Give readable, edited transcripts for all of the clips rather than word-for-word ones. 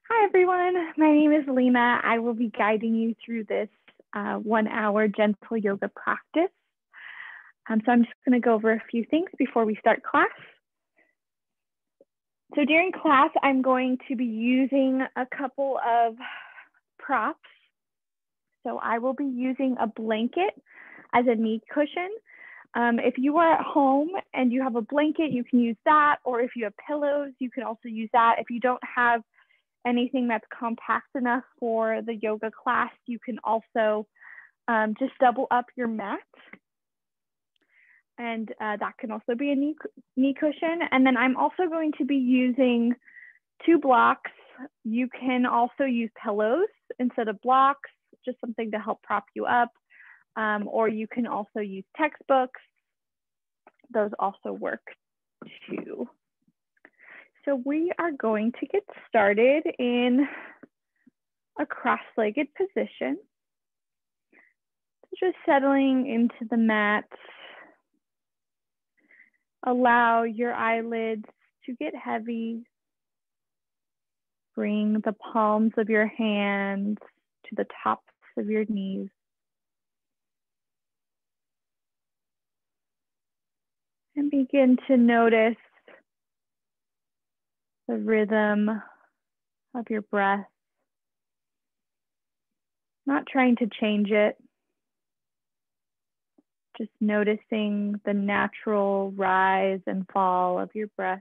Hi, everyone. My name is Lina. I will be guiding you through this 1-hour gentle yoga practice. So I'm just going to go over a few things before we start class. So during class, I'm going to be using a couple of props. So I will be using a blanket as a knee cushion. If you are at home and you have a blanket, you can use that. Or if you have pillows, you can also use that. If you don't have anything that's compact enough for the yoga class, you can also just double up your mat. And that can also be a knee cushion. And then I'm also going to be using 2 blocks. You can also use pillows instead of blocks, just something to help prop you up. Or you can also use textbooks. Those also work too. So we are going to get started in a cross-legged position. Just settling into the mat. Allow your eyelids to get heavy. Bring the palms of your hands to the tops of your knees. And begin to notice the rhythm of your breath. Not trying to change it. Just noticing the natural rise and fall of your breath.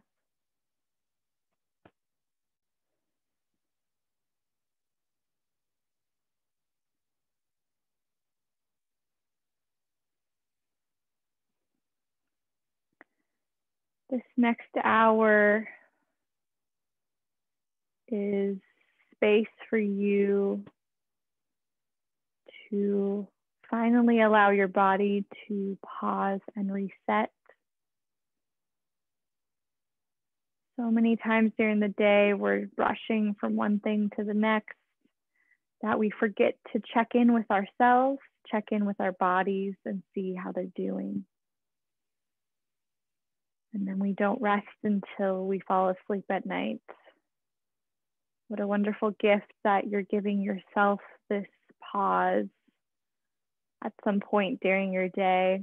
This next hour is space for you to finally allow your body to pause and reset. So many times during the day, we're rushing from one thing to the next that we forget to check in with ourselves, check in with our bodies, and see how they're doing. And then we don't rest until we fall asleep at night. What a wonderful gift that you're giving yourself this pause at some point during your day.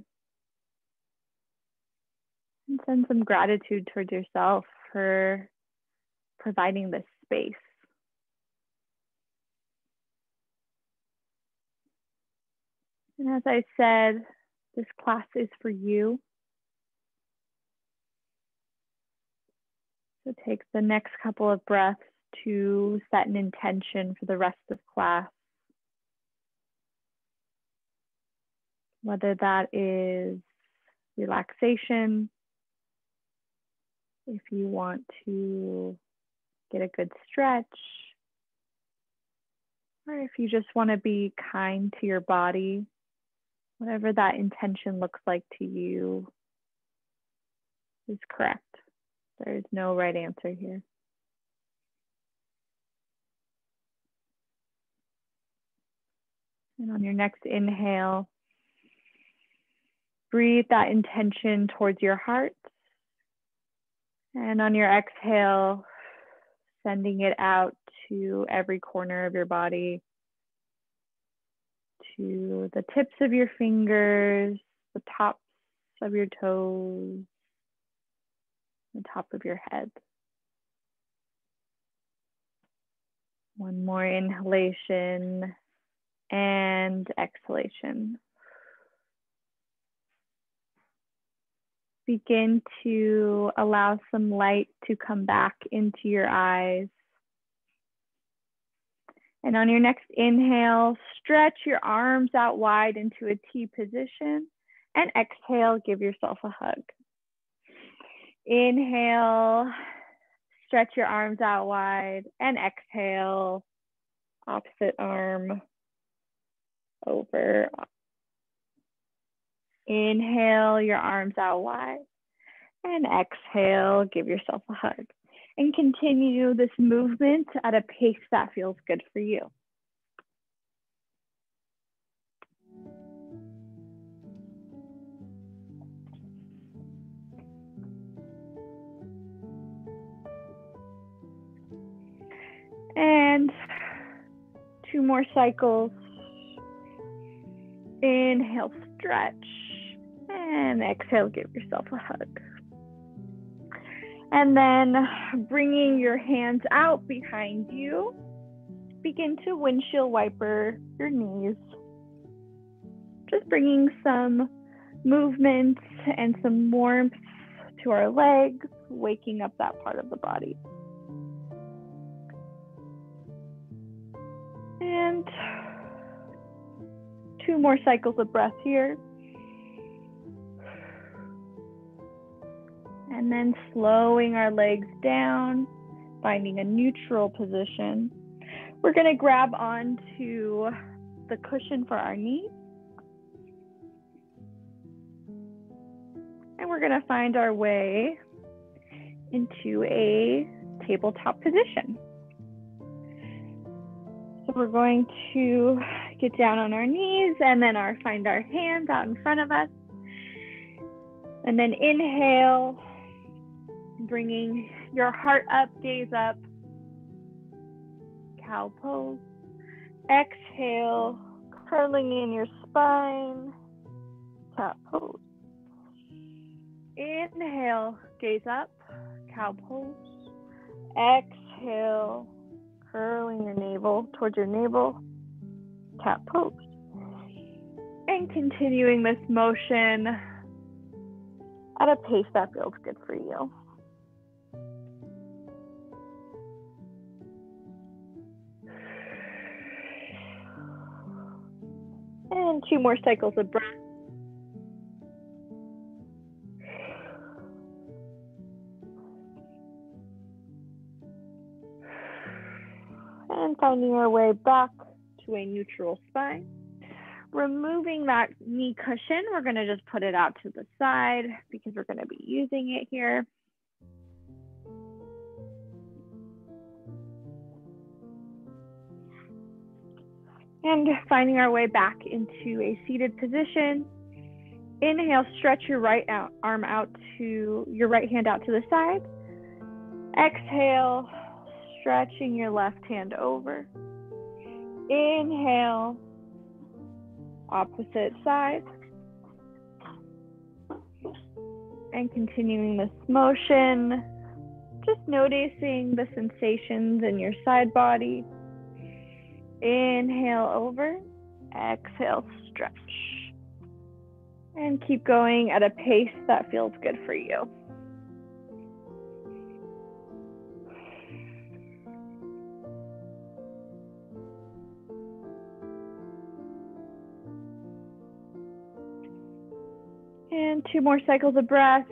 And send some gratitude towards yourself for providing this space. And as I said, this class is for you. So take the next couple of breaths to set an intention for the rest of class. Whether that is relaxation, if you want to get a good stretch, or if you just want to be kind to your body, whatever that intention looks like to you is correct. There is no right answer here. And on your next inhale, breathe that intention towards your heart. And on your exhale, sending it out to every corner of your body, to the tips of your fingers, the tops of your toes, the top of your head. One more inhalation and exhalation. Begin to allow some light to come back into your eyes. And on your next inhale, stretch your arms out wide into a T position. And exhale, give yourself a hug. Inhale, stretch your arms out wide. And exhale, opposite arm over. Inhale, your arms out wide. And exhale, give yourself a hug. And continue this movement at a pace that feels good for you. 2 more cycles. Inhale, stretch. And exhale, give yourself a hug. And then bringing your hands out behind you, begin to windshield wiper your knees. Just bringing some movement and some warmth to our legs, waking up that part of the body. And 2 more cycles of breath here. And then slowing our legs down, finding a neutral position. We're going to grab onto the cushion for our knees. And we're going to find our way into a tabletop position. So we're going to get down on our knees and then find our hands out in front of us. And then inhale, bringing your heart up, gaze up, cow pose. Exhale, curling in your spine, cat pose. Inhale, gaze up, cow pose. Exhale, curling your navel towards your navel, cat pose. And continuing this motion at a pace that feels good for you. And 2 more cycles of breath. And finding our way back to a neutral spine. Removing that knee cushion, we're going to just put it out to the side because we're going to be using it here. And finding our way back into a seated position. Inhale, stretch your right hand out to the side. Exhale, stretching your left hand over. Inhale, opposite side. And continuing this motion, just noticing the sensations in your side body. Inhale over, exhale, stretch. And keep going at a pace that feels good for you. And 2 more cycles of breath.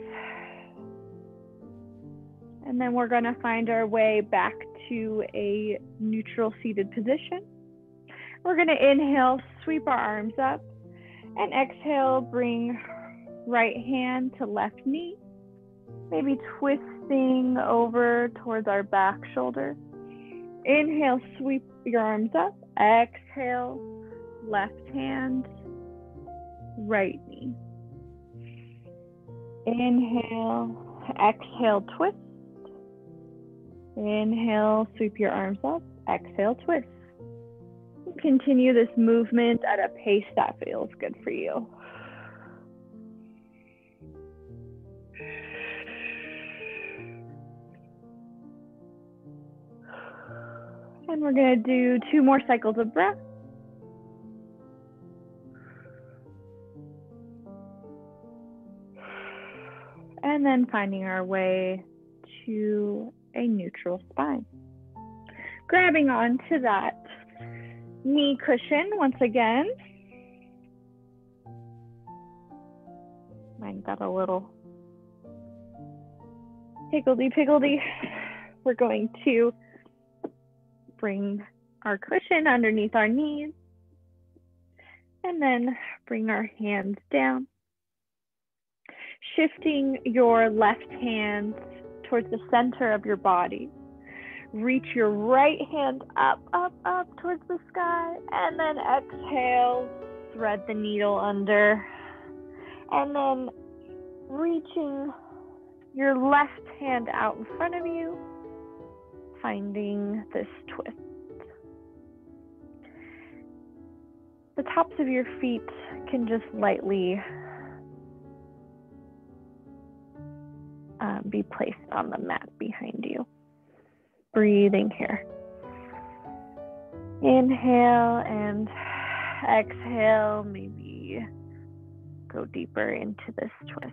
And then we're going to find our way back to a neutral seated position. We're going to inhale, sweep our arms up, and exhale, bring right hand to left knee, maybe twisting over towards our back shoulder. Inhale, sweep your arms up. Exhale, left hand, right knee. Inhale, exhale, twist. Inhale, sweep your arms up. Exhale, twist. Continue this movement at a pace that feels good for you. And we're going to do 2 more cycles of breath. And then finding our way to a neutral spine. Grabbing onto that knee cushion once again. Mine got a little higgledy-piggledy. We're going to bring our cushion underneath our knees and then bring our hands down. Shifting your left hand towards the center of your body. Reach your right hand up, up, up towards the sky, and then exhale, thread the needle under, and then reaching your left hand out in front of you, finding this twist. the tops of your feet can just lightly be placed on the mat behind you. Breathing here. Inhale and exhale, maybe go deeper into this twist.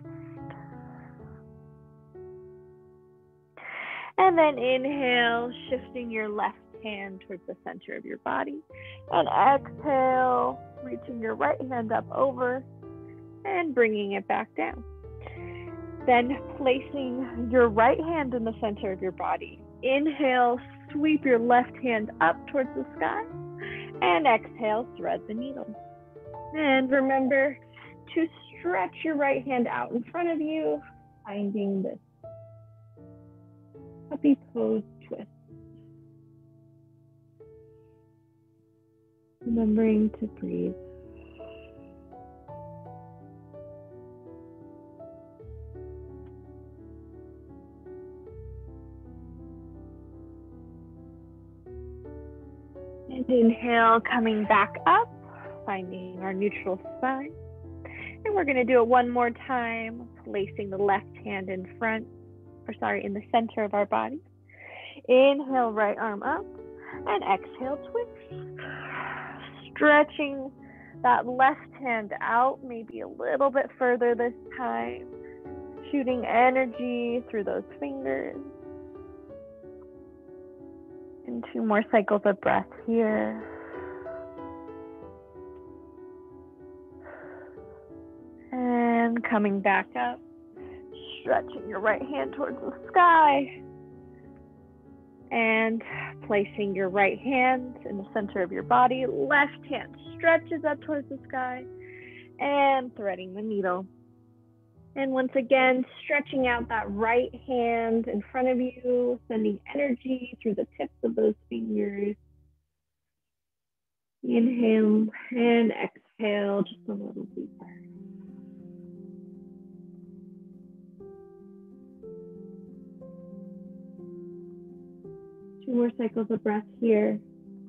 And then inhale, shifting your left hand towards the center of your body. And exhale, reaching your right hand up over and bringing it back down. Then placing your right hand in the center of your body. Inhale, sweep your left hand up towards the sky. And exhale, thread the needle. And remember to stretch your right hand out in front of you, finding this puppy pose twist. Remembering to breathe. And inhale, coming back up, finding our neutral spine. And we're going to do it one more time, placing the left hand in the center of our body. Inhale, right arm up, and exhale, twist. Stretching that left hand out, maybe a little bit further this time, shooting energy through those fingers. And 2 more cycles of breath here. And coming back up, stretching your right hand towards the sky. And placing your right hand in the center of your body. Left hand stretches up towards the sky. And threading the needle. And once again, stretching out that right hand in front of you, sending energy through the tips of those fingers. Inhale and exhale just a little deeper. Two more cycles of breath here.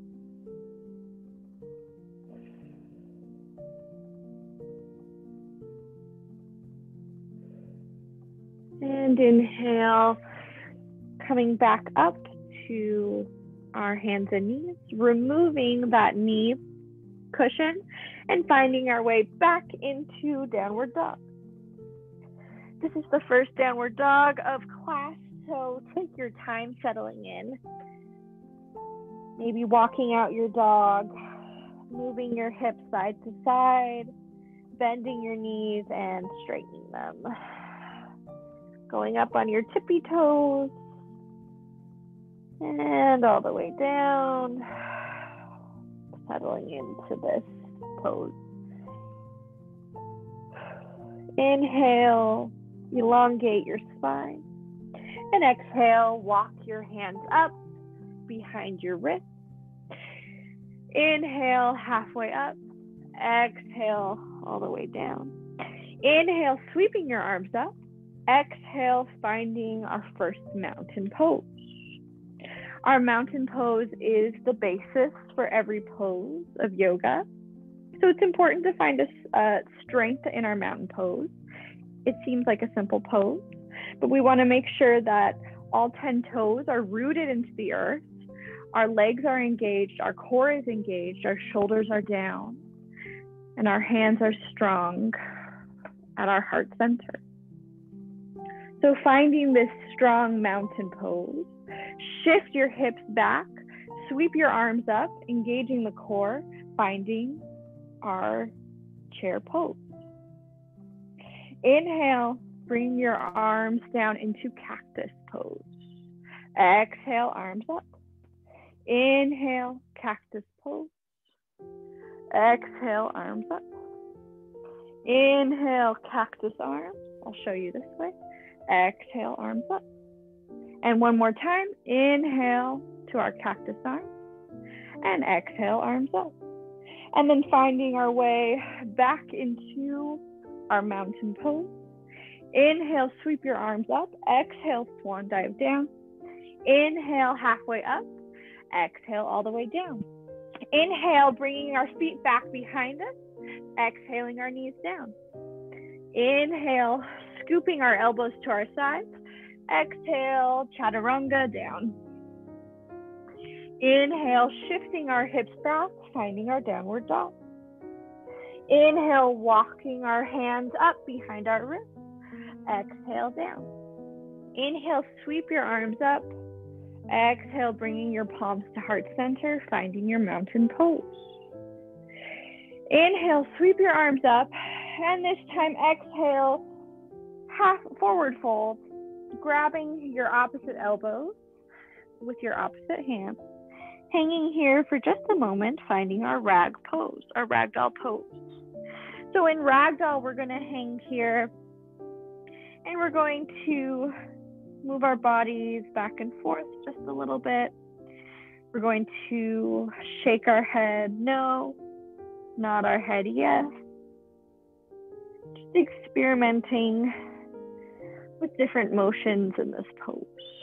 And inhale, coming back up to our hands and knees, removing that knee cushion and finding our way back into downward dog. This is the first downward dog of class, so take your time settling in. Maybe walking out your dog, moving your hips side to side, bending your knees and straightening them. Going up on your tippy toes and all the way down, settling into this pose. Inhale, elongate your spine, and exhale, walk your hands up behind your wrist. Inhale, halfway up, exhale, all the way down. Inhale, sweeping your arms up. Exhale, finding our first mountain pose. Our mountain pose is the basis for every pose of yoga. So it's important to find a strength in our mountain pose. It seems like a simple pose, but we want to make sure that all 10 toes are rooted into the earth. Our legs are engaged, our core is engaged, our shoulders are down, and our hands are strong at our heart center. So finding this strong mountain pose, shift your hips back, sweep your arms up, engaging the core, finding our chair pose. Inhale, bring your arms down into cactus pose. Exhale, arms up. Inhale, cactus pose. Exhale, arms up. Inhale, cactus arms. I'll show you this way. Exhale, arms up. And one more time, inhale to our cactus arms. And exhale, arms up. And then finding our way back into our mountain pose. Inhale, sweep your arms up. Exhale, swan dive down. Inhale, halfway up. Exhale, all the way down. Inhale, bringing our feet back behind us. Exhaling our knees down. Inhale, scooping our elbows to our sides. Exhale, chaturanga down. Inhale, shifting our hips back, finding our downward dog. Inhale, walking our hands up behind our wrists. Exhale, down. Inhale, sweep your arms up. Exhale, bringing your palms to heart center, finding your mountain pose. Inhale, sweep your arms up, and this time exhale, half forward fold, grabbing your opposite elbows with your opposite hand, hanging here for just a moment, finding our rag pose, our ragdoll pose. So in ragdoll, we're going to hang here, and we're going to move our bodies back and forth just a little bit. We're going to shake our head no, nod our head yes. Just experimenting with different motions in this pose.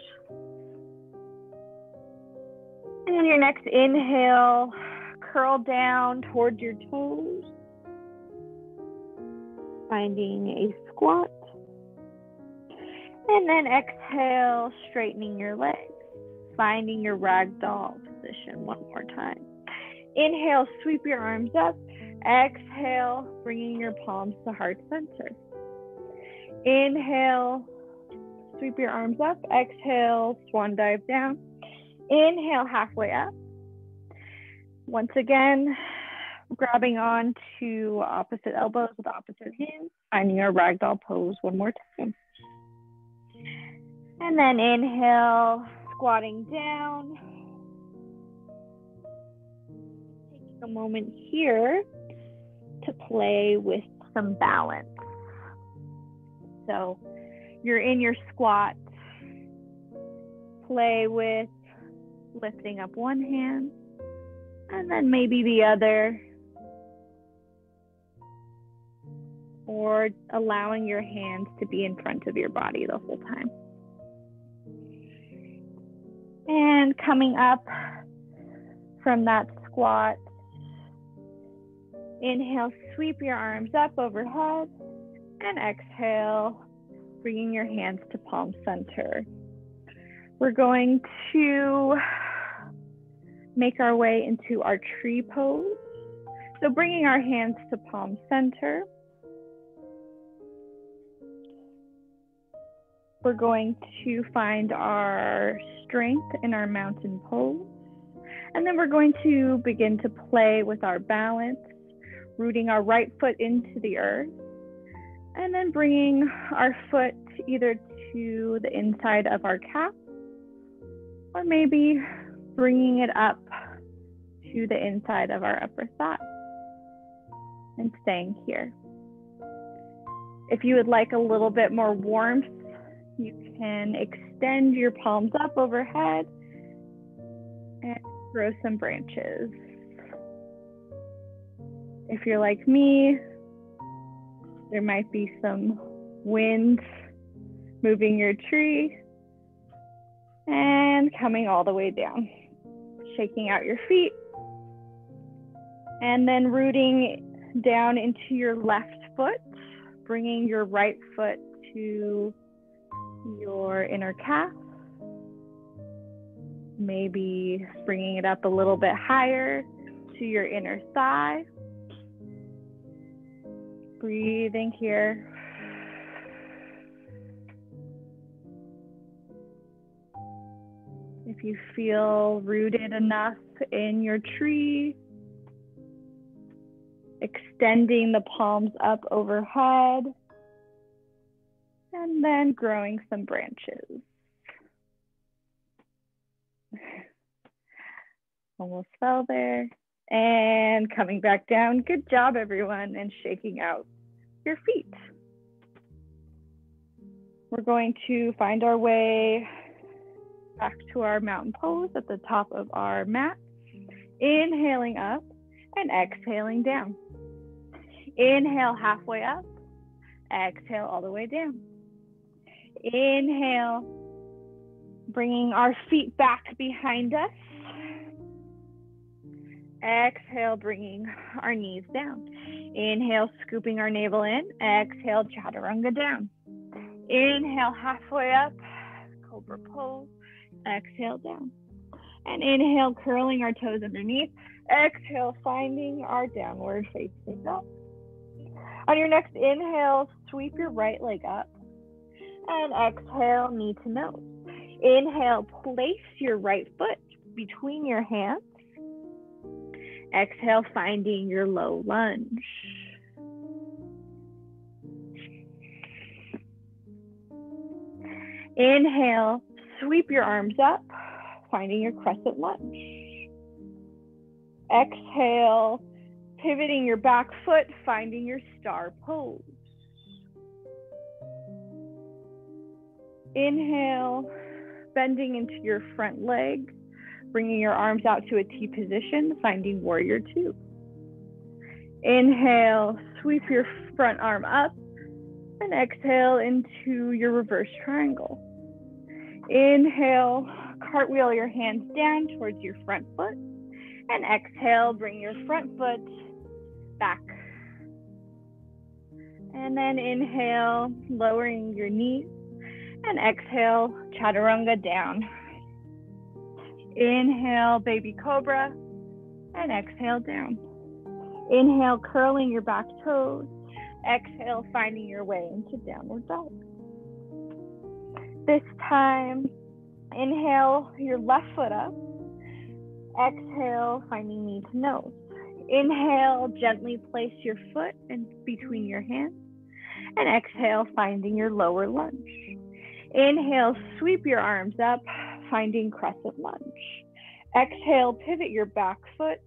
And on your next inhale, curl down towards your toes, finding a squat. And then exhale, straightening your legs, finding your ragdoll position one more time. Inhale, sweep your arms up. Exhale, bringing your palms to heart center. Inhale, sweep your arms up. Exhale, swan dive down. Inhale, halfway up. Once again, grabbing on to opposite elbows with opposite hands, finding our ragdoll pose one more time. And then inhale, squatting down. Taking a moment here to play with some balance. So you're in your squat. Play with lifting up one hand and then maybe the other, or allowing your hands to be in front of your body the whole time. And coming up from that squat, inhale, sweep your arms up overhead, and exhale, bringing your hands to palm center. We're going to make our way into our tree pose. So bringing our hands to palm center. We're going to find our strength in our mountain pose. And then we're going to begin to play with our balance, rooting our right foot into the earth, and then bringing our foot either to the inside of our calf, or maybe bringing it up to the inside of our upper thigh and staying here. If you would like a little bit more warmth, you can extend your palms up overhead and grow some branches. If you're like me, there might be some wind moving your tree and coming all the way down. Shaking out your feet and then rooting down into your left foot, bringing your right foot to your inner calf, maybe bringing it up a little bit higher to your inner thigh. Breathing here. If you feel rooted enough in your tree, extending the palms up overhead, and then growing some branches. Almost fell there. And coming back down. Good job, everyone, and shaking out your feet. We're going to find our way back to our mountain pose at the top of our mat. Inhaling up and exhaling down. Inhale halfway up. Exhale all the way down. Inhale, bringing our feet back behind us. Exhale, bringing our knees down. Inhale, scooping our navel in. Exhale, chaturanga down. Inhale, halfway up, cobra pose. Exhale, down. And inhale, curling our toes underneath. Exhale, finding our downward facing dog. On your next inhale, sweep your right leg up. And exhale, knee to nose. Inhale, place your right foot between your hands. Exhale, finding your low lunge. Inhale, sweep your arms up, finding your crescent lunge. Exhale, pivoting your back foot, finding your star pose. Inhale, bending into your front leg, bringing your arms out to a T position, finding warrior two. Inhale, sweep your front arm up, and exhale into your reverse triangle. Inhale, cartwheel your hands down towards your front foot, and exhale, bring your front foot back. And then inhale, lowering your knees, and exhale, chaturanga down. Inhale, baby cobra, and exhale down. Inhale, curling your back toes. Exhale, finding your way into downward dog. This time, inhale your left foot up. Exhale, finding knee to nose. Inhale, gently place your foot in between your hands. And exhale, finding your lower lunge. Inhale, sweep your arms up, finding crescent lunge. Exhale, pivot your back foot.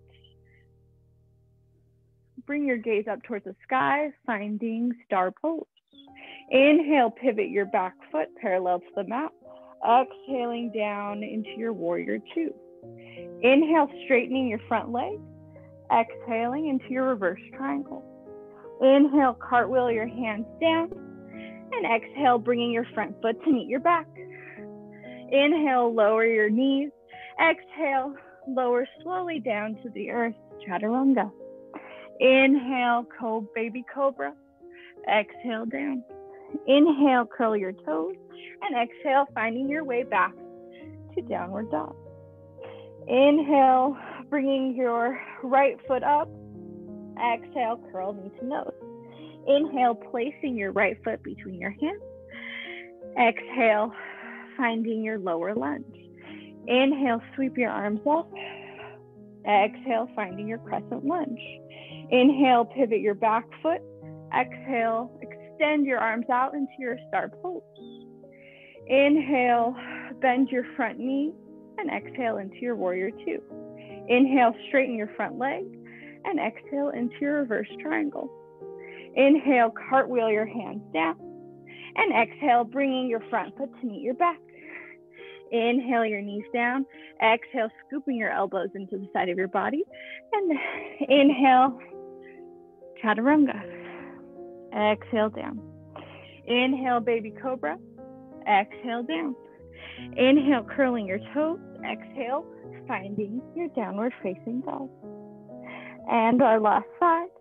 Bring your gaze up towards the sky, finding star pose. Inhale, pivot your back foot parallel to the mat. Exhaling down into your warrior two. Inhale, straightening your front leg. Exhaling into your reverse triangle. Inhale, cartwheel your hands down. And exhale, bringing your front foot to meet your back. Inhale, lower your knees. Exhale, lower slowly down to the earth, chaturanga. Inhale, baby cobra. Exhale, down. Inhale, curl your toes. And exhale, finding your way back to downward dog. Inhale, bringing your right foot up. Exhale, curl knee to nose. Inhale, placing your right foot between your hands. Exhale, finding your lower lunge. Inhale, sweep your arms up. Exhale, finding your crescent lunge. Inhale, pivot your back foot. Exhale, extend your arms out into your star pose. Inhale, bend your front knee. And exhale into your warrior two. Inhale, straighten your front leg. And exhale into your reverse triangle. Inhale, cartwheel your hands down. And exhale, bringing your front foot to meet your back. Inhale your knees down. Exhale, scooping your elbows into the side of your body. And inhale, chaturanga. Exhale down. Inhale, baby cobra. Exhale down. Inhale, curling your toes. Exhale, finding your downward facing dog. And our last side.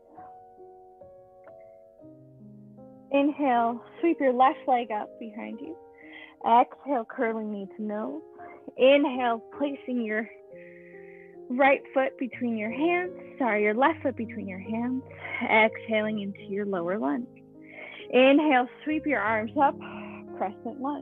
Inhale, sweep your left leg up behind you. Exhale, curling knee to nose. Inhale, placing your right foot between your hands. Your left foot between your hands. Exhaling into your lower lunge. Inhale, sweep your arms up, crescent lunge.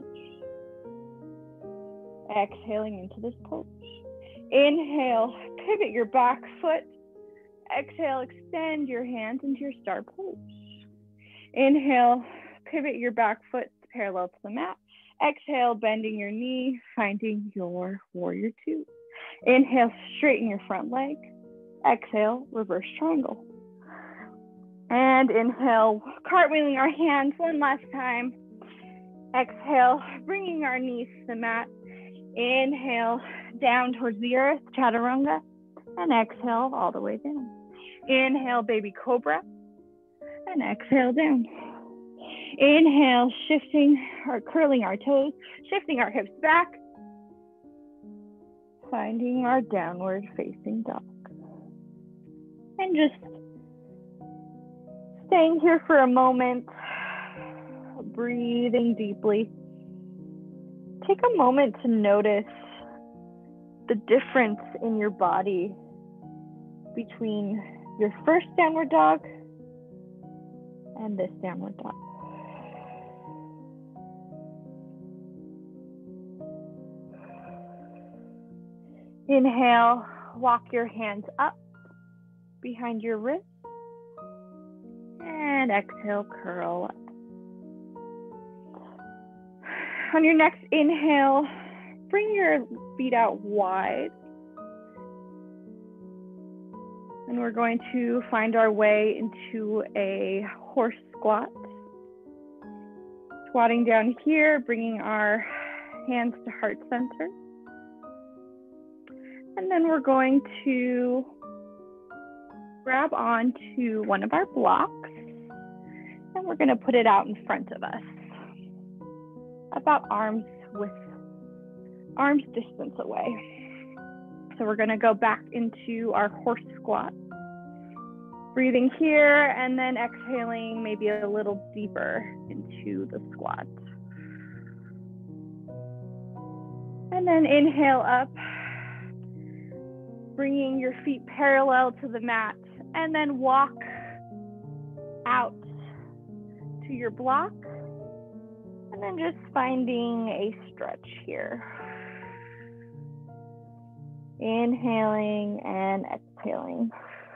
Exhaling into this pose. Inhale, pivot your back foot. Exhale, extend your hands into your star pose. Inhale, pivot your back foot parallel to the mat. Exhale, bending your knee, finding your warrior two. Inhale, straighten your front leg. Exhale, reverse triangle. And inhale, cartwheeling our hands one last time. Exhale, bringing our knees to the mat. Inhale, down towards the earth, chaturanga. And exhale, all the way down. Inhale, baby cobra. And exhale, down. Inhale, shifting or curling our toes, shifting our hips back. Finding our downward facing dog. And just staying here for a moment, breathing deeply. Take a moment to notice the difference in your body between your first downward dog and this downward dog. Inhale, walk your hands up behind your wrist, and exhale, curl up. On your next inhale, bring your feet out wide. And we're going to find our way into a horse squat. Squatting down here, bringing our hands to heart center. And then we're going to grab onto one of our blocks, and we're going to put it out in front of us, about arms distance away. So we're going to go back into our horse squat, breathing here and then exhaling maybe a little deeper into the squat. And then inhale up, bringing your feet parallel to the mat, and then walk out to your block, and then just finding a stretch here. Inhaling and exhaling.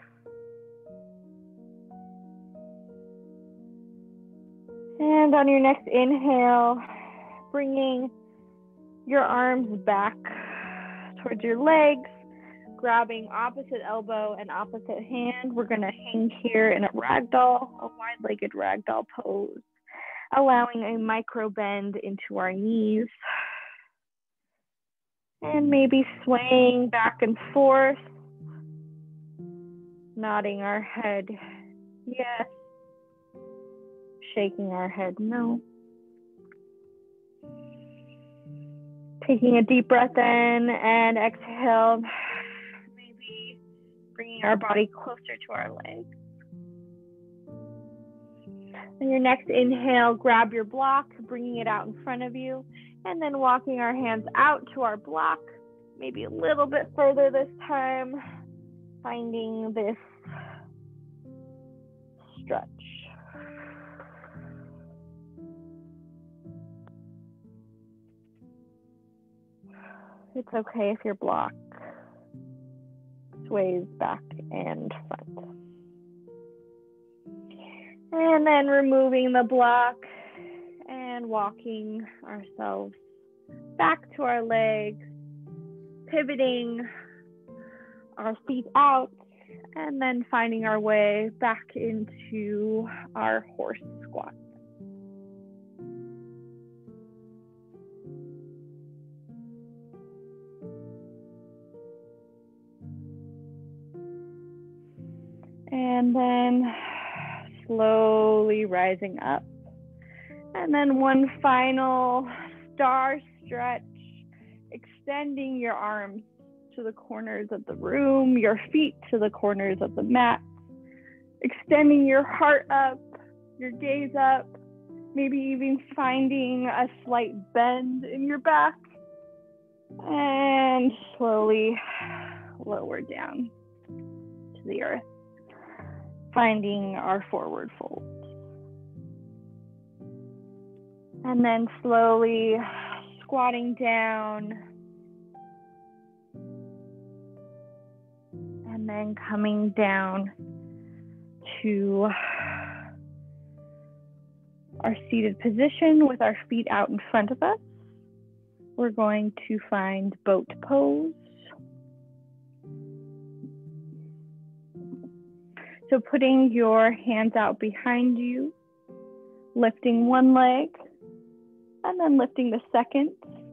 And on your next inhale, bringing your arms back towards your legs, grabbing opposite elbow and opposite hand. We're going to hang here in a ragdoll, a wide-legged ragdoll pose, allowing a micro bend into our knees. And maybe swaying back and forth, nodding our head yes, shaking our head no. Taking a deep breath in and exhale, maybe bringing our body closer to our legs. On your next inhale, grab your block, bringing it out in front of you, and then walking our hands out to our block, maybe a little bit further this time, finding this stretch. It's okay if your block sways back and front. And then removing the block and walking ourselves back to our legs, pivoting our feet out, and then finding our way back into our horse squat. And then slowly rising up. And then one final star stretch, extending your arms to the corners of the room, your feet to the corners of the mat, extending your heart up, your gaze up, maybe even finding a slight bend in your back, and slowly lower down to the earth, finding our forward fold. And then slowly squatting down, and then coming down to our seated position with our feet out in front of us. We're going to find boat pose. So putting your hands out behind you, lifting one leg, and then lifting the second.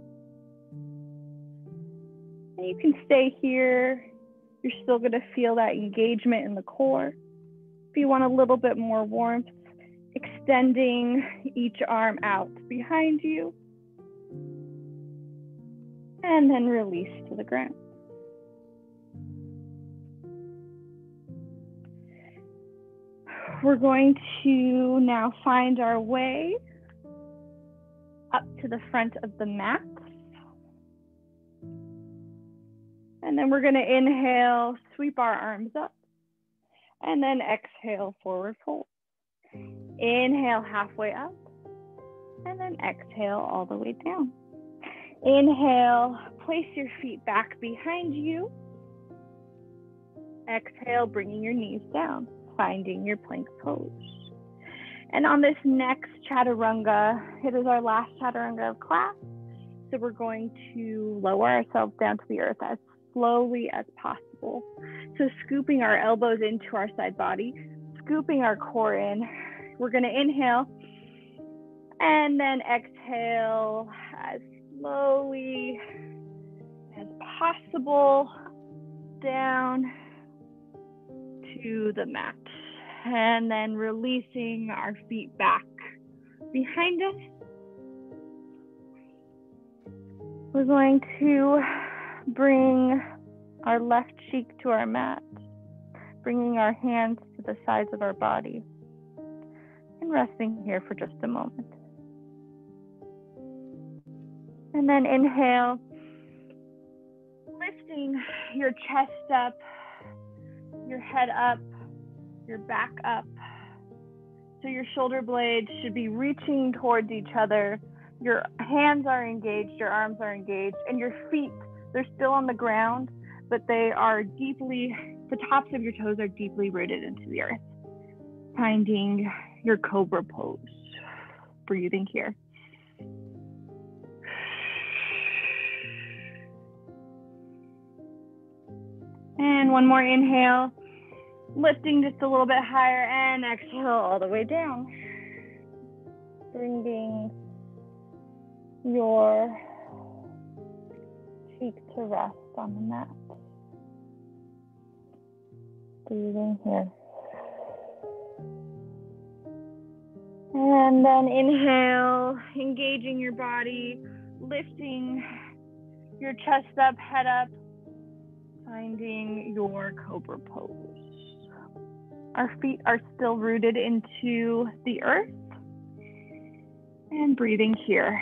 And you can stay here. You're still going to feel that engagement in the core. If you want a little bit more warmth, extending each arm out behind you, and then release to the ground. we're going to now find our way up to the front of the mat. And then we're going to inhale, sweep our arms up, and then exhale, forward fold. Inhale, halfway up, and then exhale all the way down. Inhale, place your feet back behind you. Exhale, bringing your knees down, finding your plank pose. And on this next chaturanga, it is our last chaturanga of class. So we're going to lower ourselves down to the earth as slowly as possible. So scooping our elbows into our side body, scooping our core in. We're going to inhale and then exhale as slowly as possible down to the mat. And then releasing our feet back behind us. We're going to bring our left cheek to our mat, bringing our hands to the sides of our body, and resting here for just a moment. And then inhale, lifting your chest up, your head up, your back up. So your shoulder blades should be reaching towards each other. Your hands are engaged, your arms are engaged, and your feet, they're still on the ground, but they are deeply, the tops of your toes are deeply rooted into the earth. Finding your cobra pose. Breathing here. And one more inhale. Lifting just a little bit higher and exhale all the way down. Bringing your cheek to rest on the mat. Breathing here. And then inhale, engaging your body, lifting your chest up, head up, finding your cobra pose. Our feet are still rooted into the earth. And breathing here.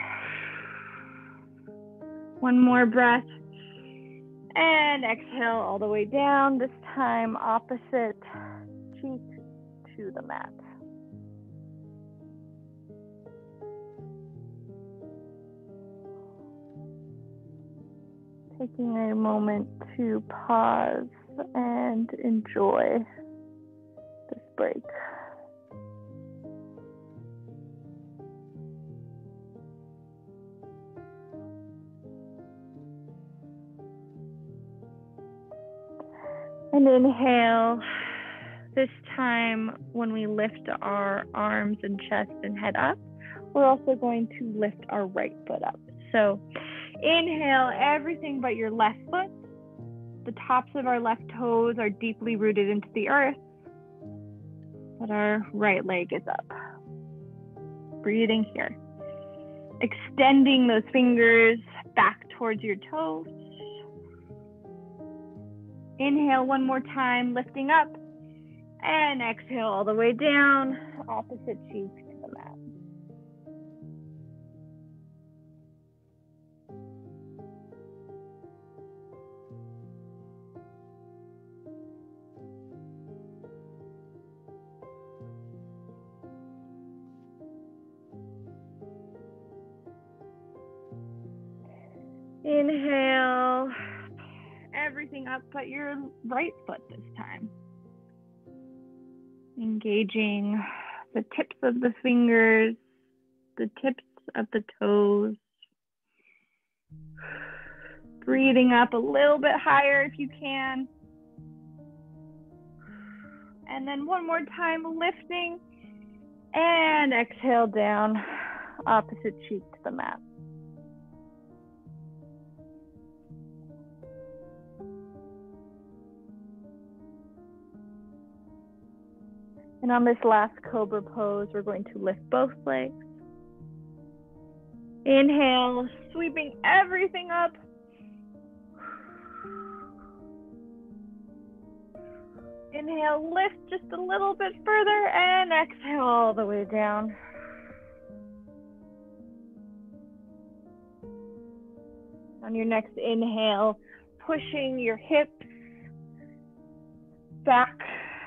One more breath. And exhale all the way down, this time opposite cheek to the mat. Taking a moment to pause and enjoy this break. And inhale. This time, when we lift our arms and chest and head up, we're also going to lift our right foot up. So inhale everything but your left foot. The tops of our left toes are deeply rooted into the earth, but our right leg is up. Breathing here. Extending those fingers back towards your toes. Inhale one more time, lifting up, and exhale all the way down, opposite cheek to the mat. Inhale, everything up but your right foot this time. Engaging the tips of the fingers, the tips of the toes. Breathing up a little bit higher if you can. And then one more time, lifting and exhale down, opposite cheek to the mat. And on this last cobra pose, we're going to lift both legs. Inhale, sweeping everything up. Inhale, lift just a little bit further, and exhale all the way down. On your next inhale, pushing your hips back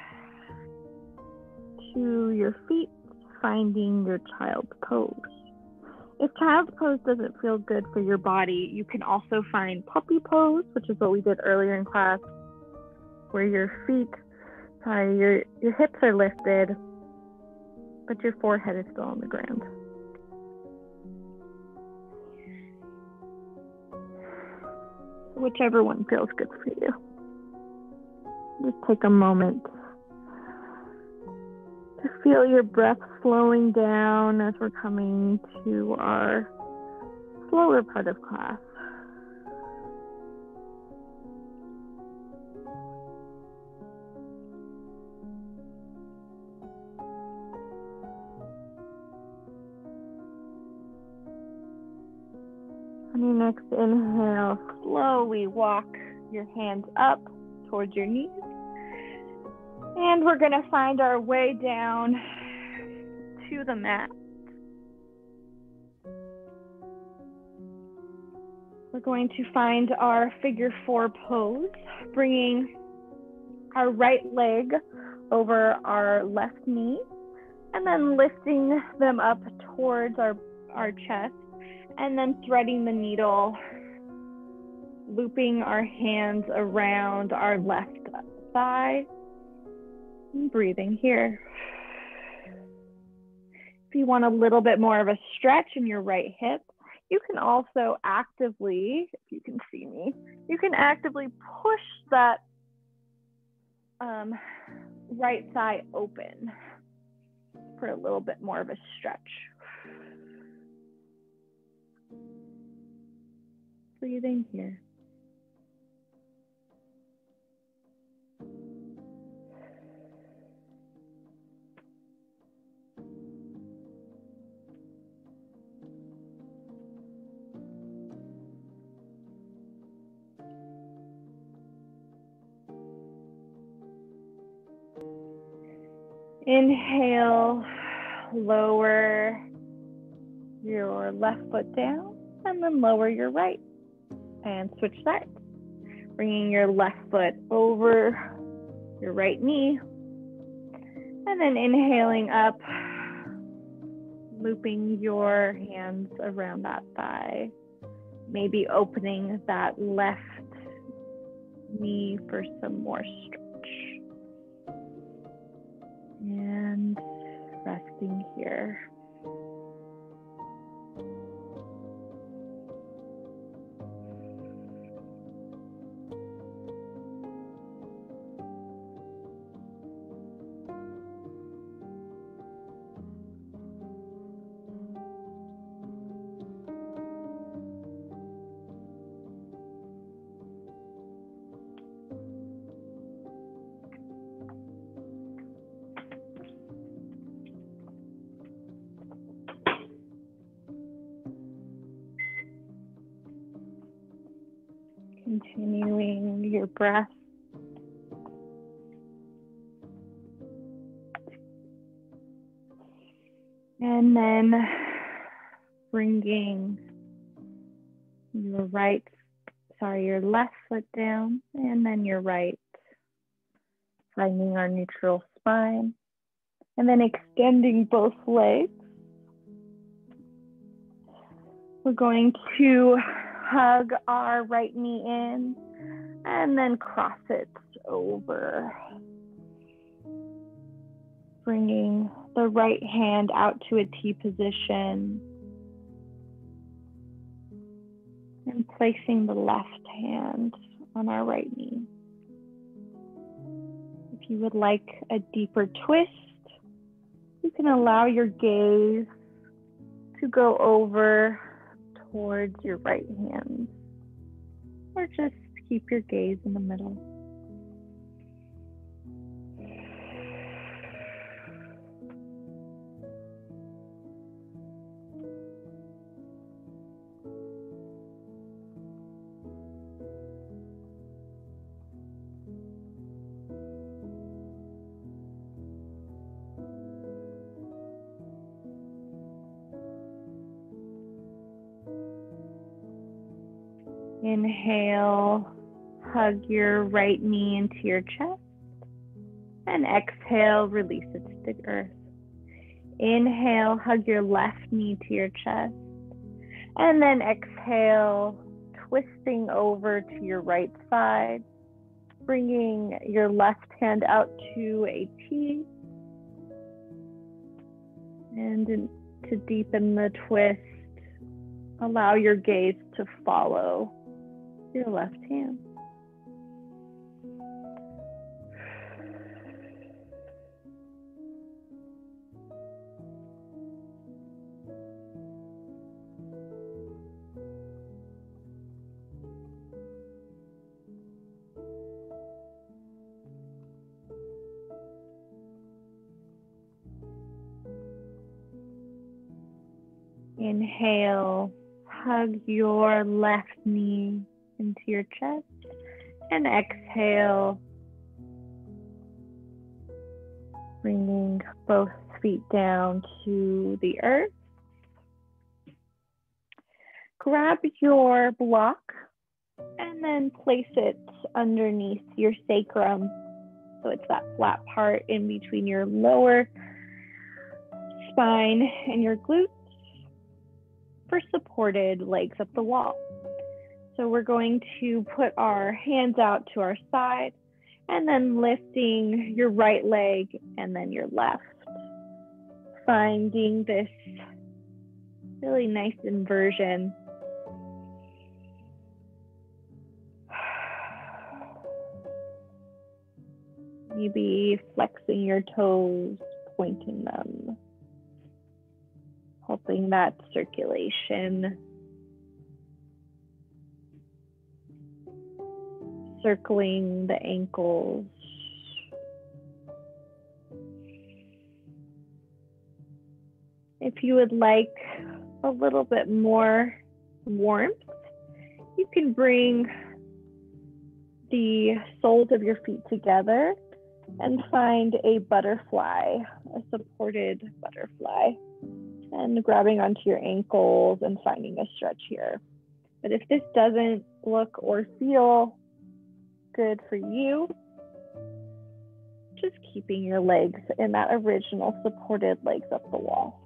to your feet, finding your child's pose. If child's pose doesn't feel good for your body, you can also find puppy pose, which is what we did earlier in class, where your hips are lifted, but your forehead is still on the ground. Whichever one feels good for you. Just take a moment to feel your breath slowing down as we're coming to our slower part of class. On your next inhale, slowly walk your hands up towards your knees. And we're going to find our way down to the mat. We're going to find our figure 4 pose, bringing our right leg over our left knee, and then lifting them up towards our chest, and then threading the needle, looping our hands around our left thigh, and breathing here. If you want a little bit more of a stretch in your right hip, you can also actively, if you can see me, you can actively push that right thigh open for a little bit more of a stretch. Breathing here. Inhale, lower your left foot down, and then lower your right. And switch sides. Bringing your left foot over your right knee. And then inhaling up, looping your hands around that thigh. Maybe opening that left knee for some more stretch. And resting here. Continuing your breath. And then bringing your left foot down, and then your right, finding our neutral spine, and then extending both legs. We're going to hug our right knee in and then cross it over. Bringing the right hand out to a T position and placing the left hand on our right knee. If you would like a deeper twist, you can allow your gaze to go over towards your right hand, or just keep your gaze in the middle. Inhale, hug your right knee into your chest. And exhale, release it to the earth. Inhale, hug your left knee to your chest. And then exhale, twisting over to your right side, bringing your left hand out to a T. And to deepen the twist, allow your gaze to follow your left hand. Inhale, hug your left knee into your chest, and exhale, bringing both feet down to the earth. Grab your block and then place it underneath your sacrum. So it's that flat part in between your lower spine and your glutes for supported legs up the wall. So we're going to put our hands out to our side and then lifting your right leg and then your left. Finding this really nice inversion. Maybe flexing your toes, pointing them, helping that circulation. Circling the ankles. If you would like a little bit more warmth, you can bring the soles of your feet together and find a butterfly, a supported butterfly, and grabbing onto your ankles and finding a stretch here. But if this doesn't look or feel good for you, just keeping your legs in that original supported legs up the wall.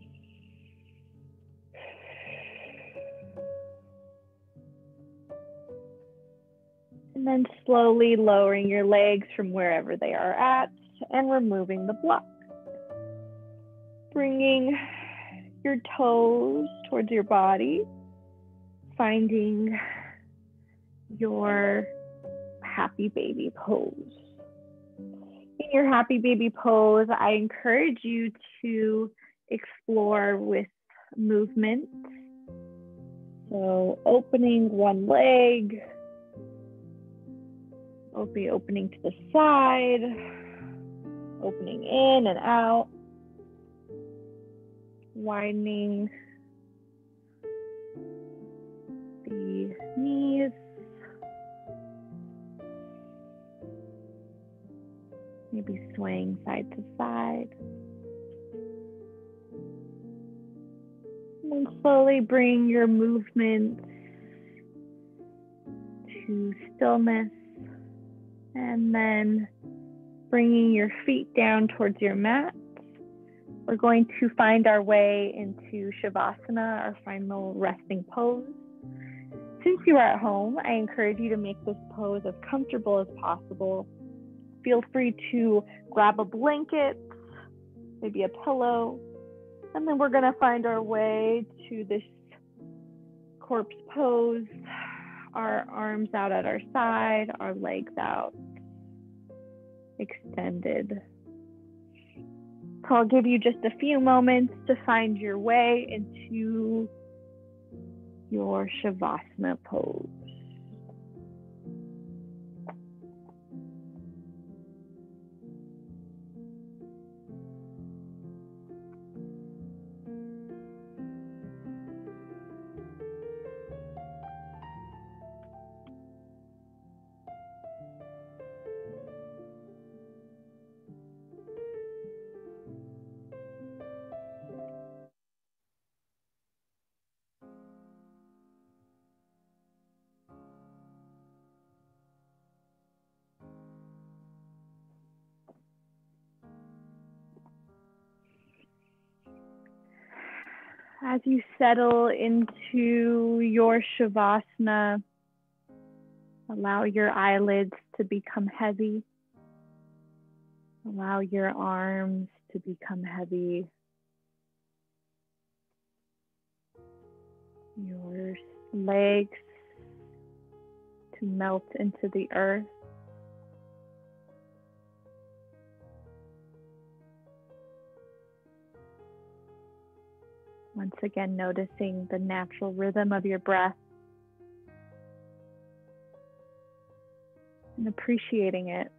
And then slowly lowering your legs from wherever they are at and removing the block. Bringing your toes towards your body, finding your happy baby pose. In your happy baby pose, I encourage you to explore with movement. So opening one leg, opening to the side, opening in and out, widening the knees, maybe swaying side to side. And then slowly bring your movement to stillness, and then bringing your feet down towards your mat. We're going to find our way into Shavasana, our final resting pose. Since you are at home, I encourage you to make this pose as comfortable as possible. Feel free to grab a blanket, maybe a pillow, and then we're gonna find our way to this corpse pose. Our arms out at our side, our legs out, extended. So I'll give you just a few moments to find your way into your Shavasana pose. As you settle into your Shavasana, allow your eyelids to become heavy. Allow your arms to become heavy. Your legs to melt into the earth. Once again, noticing the natural rhythm of your breath and appreciating it.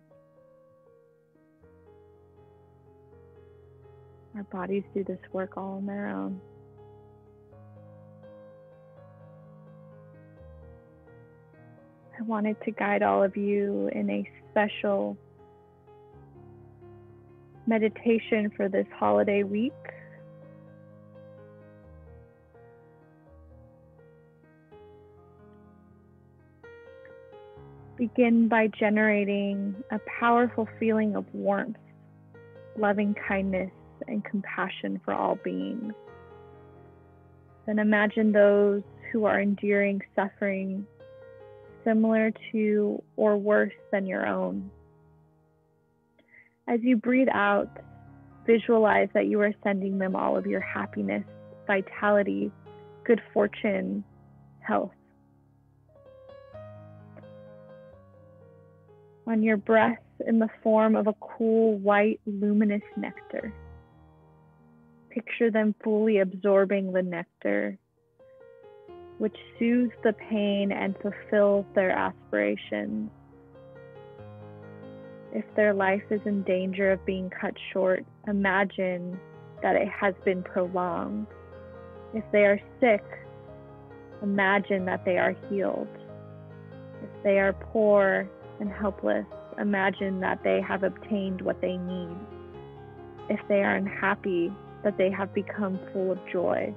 Our bodies do this work all on their own. I wanted to guide all of you in a special meditation for this holiday week. Begin by generating a powerful feeling of warmth, loving kindness, and compassion for all beings. Then imagine those who are enduring suffering similar to or worse than your own. As you breathe out, visualize that you are sending them all of your happiness, vitality, good fortune, health. On your breath in the form of a cool, white, luminous nectar. Picture them fully absorbing the nectar, which soothes the pain and fulfills their aspirations. If their life is in danger of being cut short, imagine that it has been prolonged. If they are sick, imagine that they are healed. If they are poor and helpless, imagine that they have obtained what they need. If they are unhappy, that they have become full of joy.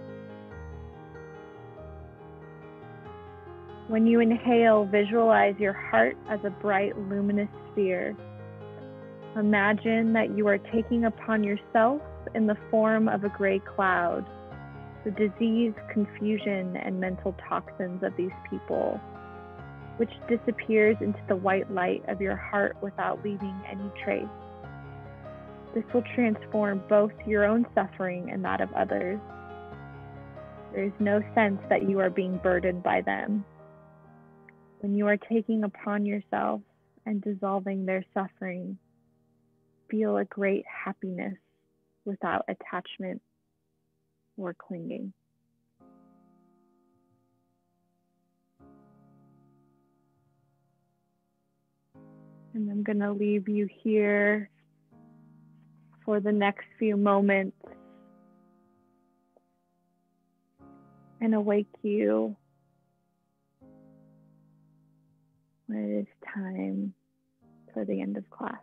When you inhale, visualize your heart as a bright, luminous sphere. Imagine that you are taking upon yourself, in the form of a gray cloud, the disease, confusion, and mental toxins of these people, which disappears into the white light of your heart without leaving any trace. This will transform both your own suffering and that of others. There is no sense that you are being burdened by them. When you are taking upon yourself and dissolving their suffering, feel a great happiness without attachment or clinging. And I'm going to leave you here for the next few moments and awake you when it is time for the end of class.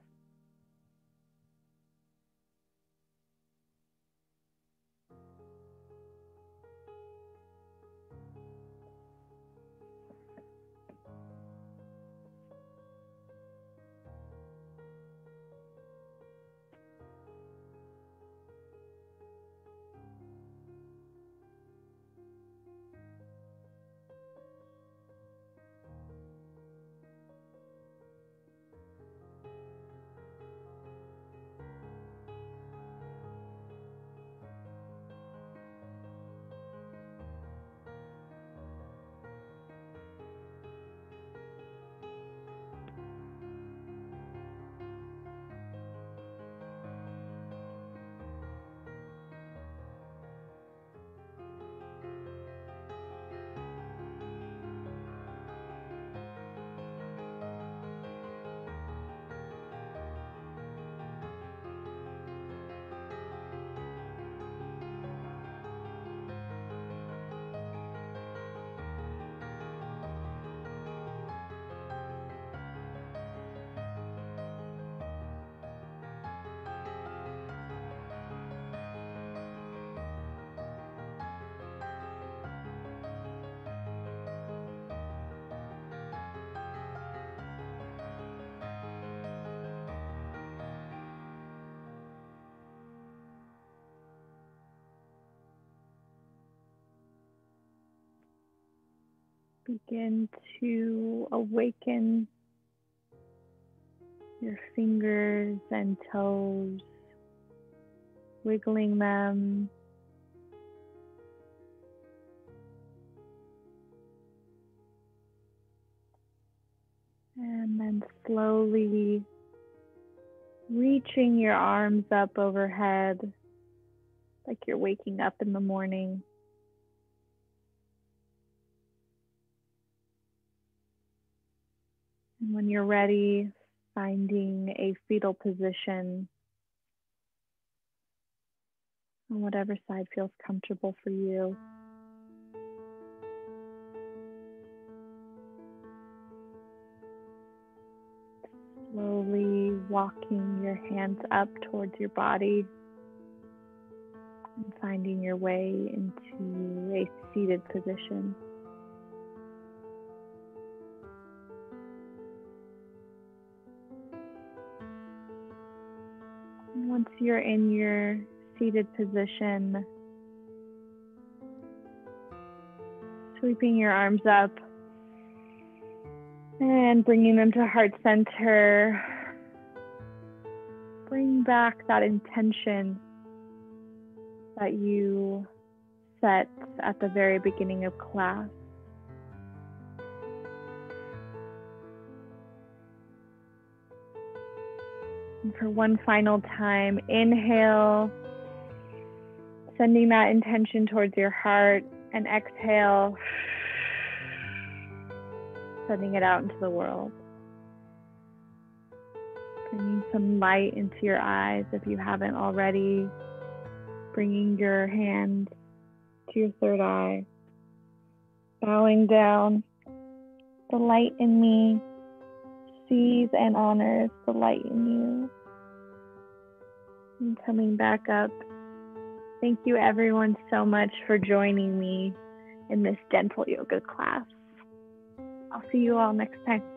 Begin to awaken your fingers and toes, wiggling them. And then slowly reaching your arms up overhead like you're waking up in the morning. And when you're ready, finding a fetal position on whatever side feels comfortable for you. Slowly walking your hands up towards your body and finding your way into a seated position. And once you're in your seated position, sweeping your arms up and bringing them to heart center. Bring back that intention that you set at the very beginning of class. And for one final time, inhale, sending that intention towards your heart, and exhale, sending it out into the world. Bringing some light into your eyes if you haven't already. Bringing your hand to your third eye. Bowing down. The light in me sees and honors the light in you. And coming back up. Thank you everyone so much for joining me in this gentle yoga class. I'll see you all next time.